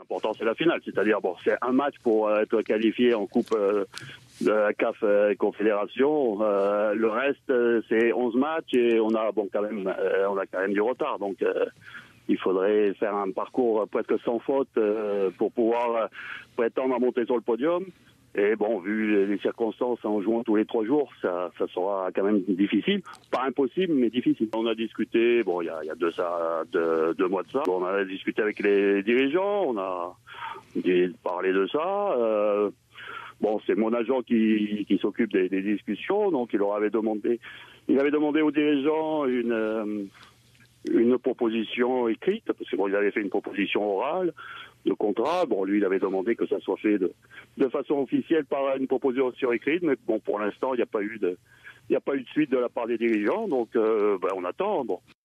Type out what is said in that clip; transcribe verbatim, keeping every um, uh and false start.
l'important c'est la finale, c'est-à-dire bon, c'est un match pour euh, être qualifié en Coupe euh, de la C A F euh, Confédération. Euh, le reste, euh, c'est onze matchs et on a bon quand même, euh, on a quand même du retard. Donc euh, il faudrait faire un parcours presque sans faute euh, pour pouvoir euh, prétendre à monter sur le podium. Et bon, vu les circonstances en jouant tous les trois jours, ça, ça sera quand même difficile. Pas impossible, mais difficile. On a discuté, bon, il y a, il y a deux, ça, deux, deux mois de ça. On a discuté avec les dirigeants, on a parlé de ça. Euh, bon, c'est mon agent qui, qui s'occupe des, des discussions, donc il leur avait demandé, il avait demandé aux dirigeants une, euh, une proposition écrite, parce que bon, il avait fait une proposition orale de contrat. Bon, lui, il avait demandé que ça soit fait de, de façon officielle par une proposition écrite, mais bon, pour l'instant, il n'y a pas eu de, il n'y a pas eu de suite de la part des dirigeants, donc euh, ben, on attend. Bon.